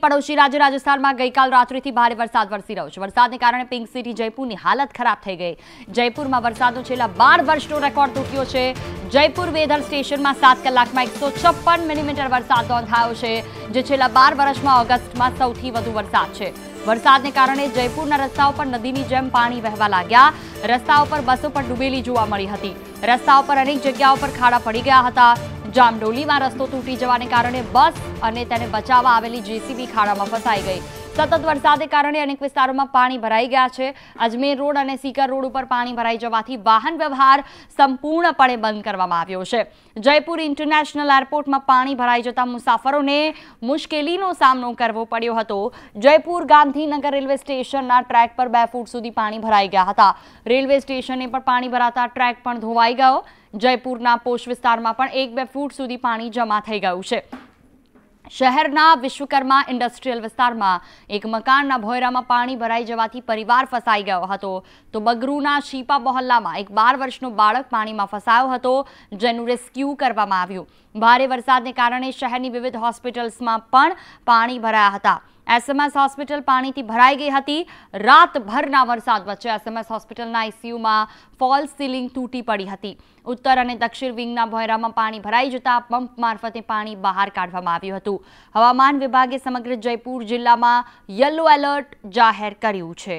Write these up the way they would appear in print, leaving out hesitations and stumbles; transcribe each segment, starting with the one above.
પડોશી રાજ્ય રાજસ્થાનમાં ગઈકાલ રાત્રિથી ભારે વરસાદ વરસી રહ્યો છે। વરસાદને કારણે પિંક સિટી જયપુરની હાલત ખરાબ થઈ ગઈ। જયપુરમાં વરસાદનો છેલ્લા 12 વર્ષનો રેકોર્ડ તૂટ્યો છે। જયપુર વેધર સ્ટેશનમાં 7 કલાકમાં 156 મિલીમીટર વરસાદ નોંધાયો છે, જે છેલ્લા 12 વર્ષમાં ઓગસ્ટમાં સૌથી વધુ વરસાદ છે। વરસાદને કારણે જયપુરના રસ્તાઓ પર નદીની જેમ પાણી વહેવા લાગ્યા। રસ્તાઓ પર બસો પણ ડૂબેલી જોવા મળી હતી। રસ્તાઓ પર અનેક જગ્યાઓ પર ખાડા પડી ગયા હતા। જામડોલીમાં રસ્તો તૂટી જવાને કારણે બસ અને તેને બચાવવા આવેલી જેસીબી ખાડામાં ફસાઈ ગઈ। સતત વરસાદને કારણે અનેક વિસ્તારોમાં પાણી ભરાઈ ગયા છે। અજમેર રોડ અને સીકર રોડ ઉપર પાણી ભરાઈ જવાથી વાહન વ્યવહાર સંપૂર્ણપણે બંધ કરવામાં આવ્યો છે। જયપુર ઇન્ટરનેશનલ એરપોર્ટમાં પાણી ભરાઈ જતા મુસાફરોને મુશ્કેલીનો સામનો કરવો પડ્યો હતો। જયપુર ગાંધીનગર રેલવે સ્ટેશનના ટ્રેક પર 2 ફૂટ સુધી પાણી ભરાઈ ગયા હતા। રેલવે સ્ટેશને પર પાણી ભરાતા ટ્રેક પણ ધોવાઈ ગયો। જયપુરના પોશ વિસ્તારમાં પણ 1-2 ફૂટ સુધી પાણી જમા થઈ ગયું છે। શહેરના વિશ્વકર્મા ઇન્ડસ્ટ્રીયલ વિસ્તારમાં એક મકાનના ભોયરામાં પાણી ભરાઈ જવાથી પરિવાર ફસાઈ ગયો હતો, તો બગરૂના શીપા મોહલ્લામાં એક 12 વર્ષનો બાળક પાણીમાં ફસાયો હતો, જેનું રેસ્ક્યુ કરવામાં આવ્યું। ભારે વરસાદને કારણે શહેરની વિવિધ હોસ્પિટલ્સમાં પણ પાણી ભરાયા હતા। એસએમએસ હોસ્પિટલ પાણીથી ભરાઈ ગઈ હતી। રાતભરના વરસાદ વચ્ચે એસએમએસ હોસ્પિટલના આઈસીયુમાં ફોલ સીલિંગ તૂટી પડી હતી। ઉત્તર અને દક્ષિણ વિંગના ભોયરામાં પાણી ભરાઈ જતા પંપ મારફતે પાણી બહાર કાઢવામાં આવ્યું હતું। હવામાન વિભાગે સમગ્ર જયપુર જિલ્લામાં યલો એલર્ટ જાહેર કર્યું છે।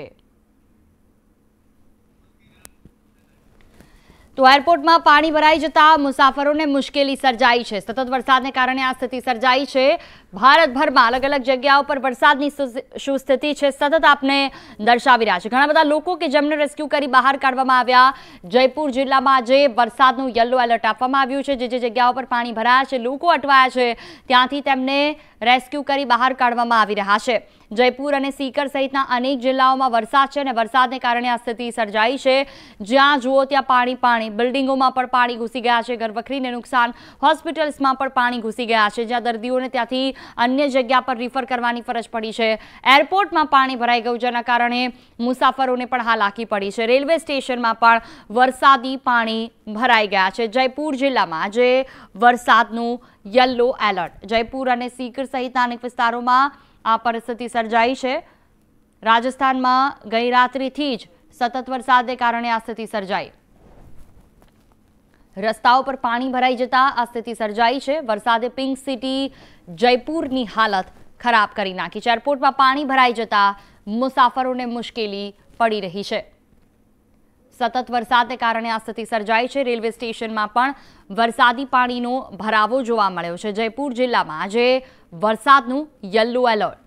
તો એરપોર્ટમાં પાણી ભરાઈ જતા મુસાફરોને મુશ્કેલી સર્જાઈ છે। સતત વરસાદને કારણે આ સ્થિતિ સર્જાઈ છે। ભારતભરમાં અલગ અલગ જગ્યાઓ પર વરસાદની શું સ્થિતિ છે સતત આપને દર્શાવી રહ્યા છે। ઘણા બધા લોકો કે જેમને રેસ્ક્યુ કરી બહાર કાઢવામાં આવ્યા। જયપુર જિલ્લામાં આજે વરસાદનું યલો એલર્ટ આપવામાં આવ્યું છે। જે જગ્યાઓ પર પાણી ભરાયા છે, લોકો અટવાયા છે, ત્યાંથી તેમને રેસ્ક્યુ કરી બહાર કાઢવામાં આવી રહ્યા છે। જયપુર અને સીકર સહિતના અનેક જિલ્લાઓમાં વરસાદ છે અને વરસાદને કારણે આ સ્થિતિ સર્જાઈ છે। જ્યાં જુઓ ત્યાં પાણી, બિલ્ડિંગોમાં પણ પાણી ઘૂસી ગયા છે, ઘરવખરીને નુકસાન, હોસ્પિટલ્સમાં પણ પાણી ઘૂસી ગયા છે, જ્યાં દર્દીઓને ત્યાંથી અન્ય જગ્યા પર રિફર કરવાની ફરજ પડી છે। એરપોર્ટમાં પાણી ભરાઈ ગયું, જેના કારણે મુસાફરોને પણ હાલાકી પડી છે। રેલવે સ્ટેશનમાં પણ વરસાદી પાણી ભરાઈ ગયા છે। જયપુર જિલ્લામાં આજે વરસાદનું યલો એલર્ટ। જયપુર અને સીકર સહિતના અનેક વિસ્તારોમાં આ પરિસ્થિતિ સર્જાઈ છે। રાજસ્થાનમાં ગઈ રાત્રિથી જ સતત વરસાદને કારણે આ સ્થિતિ સર્જાઈ। રસ્તાઓ પર પાણી ભરાઈ જતા આ સ્થિતિ સર્જાઈ છે। વરસાદે પિંક સિટી જયપુરની હાલત ખરાબ કરી નાખી છે। એરપોર્ટમાં પાણી ભરાઈ જતા મુસાફરોને મુશ્કેલી પડી રહી છે। સતત વરસાદને કારણે આ સ્થિતિ સર્જાઈ છે। રેલવે સ્ટેશનમાં પણ વરસાદી પાણીનો ભરાવો જોવા મળ્યો છે। જયપુર જિલ્લામાં આજે વરસાદનું યલો એલર્ટ।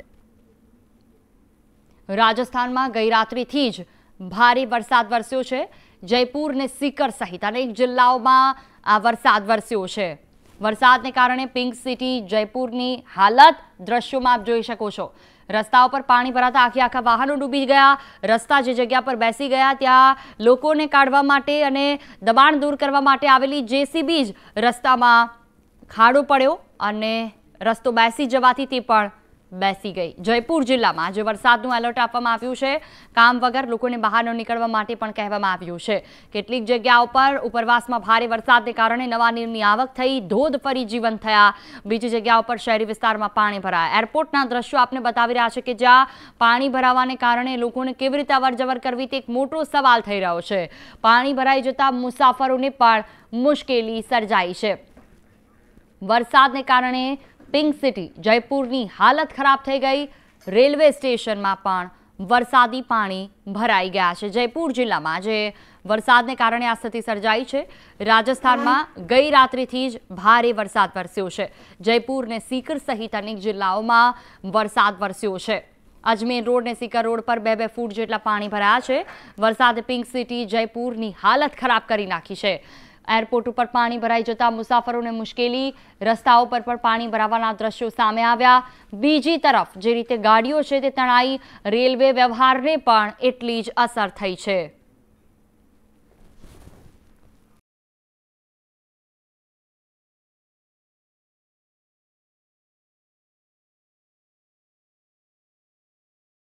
રાજસ્થાનમાં ગઈ રાત્રિથી જ ભારે વરસાદ વરસ્યો છે। જયપુર અને સીકર સહિત અનેક જિલ્લાઓમાં આ વરસાદ વરસ્યો છે। વરસાદને કારણે પિંક સિટી જયપુરની હાલત દ્રશ્યોમાં આપ જોઈ શકો છો। રસ્તાઓ પર પાણી ભરાતા આખા વાહનો ડૂબી ગયા। રસ્તા જે જગ્યા પર બેસી ગયા ત્યાં લોકોને કાઢવા માટે અને દબાણ દૂર કરવા માટે આવેલી જેસીબી જ રસ્તામાં ખાડો પડ્યો અને રસ્તો બેસી જવાથી તે પણ બેસી ગઈ। જયપુર જિલ્લામાં આજે વરસાદનું એલર્ટ આપવામાં આવ્યું છે। કામ વગર લોકોને બહાર ન નીકળવા માટે પણ કહેવામાં આવ્યું છે। કેટલીક જગ્યાઓ પર ઉપરવાસમાં ભારે વરસાદને કારણે નવા નીરની આવક થઈ, ધોધ ફરી જીવંત થયા। બીજી જગ્યાઓ પર શહેરી વિસ્તારમાં પાણી ભરાયા। એરપોર્ટના દ્રશ્યો આપને બતાવી રહ્યા છે કે જ્યાં પાણી ભરાવાને કારણે લોકોને કેવી રીતે અવરજવર કરવી તે એક મોટો સવાલ થઈ રહ્યો છે। પાણી ભરાઈ જતા મુસાફરોને પણ મુશ્કેલી સર્જાઈ છે। વરસાદને કારણે પિંક સિટી જયપુરની હાલત ખરાબ થઈ ગઈ। રેલવે સ્ટેશનમાં પણ વરસાદી પાણી ભરાઈ ગયા છે। જયપુર જિલ્લામાં આજે વરસાદને કારણે આ સ્થિતિ સર્જાઈ છે। રાજસ્થાનમાં ગઈ રાત્રિથી જ ભારે વરસાદ વરસ્યો છે। જયપુર અને સીકર સહિત અનેક જિલ્લાઓમાં વરસાદ વરસ્યો છે। અજમેર રોડ અને સીકર રોડ પર 2-2 ફૂટ જેટલા પાણી ભરાયા છે। વરસાદે પિંક સિટી જયપુરની હાલત ખરાબ કરી નાખી છે। એરપોર્ટ ઉપર પાણી ભરાઈ જતા મુસાફરોને મુશ્કેલી, રસ્તાઓ પર પણ પાણી ભરાવાના દ્રશ્યો સામે આવ્યા। બીજી તરફ જે રીતે ગાડીઓ છે તે તણાઈ, રેલવે વ્યવહારને પણ એટલી જ અસર થઈ છે।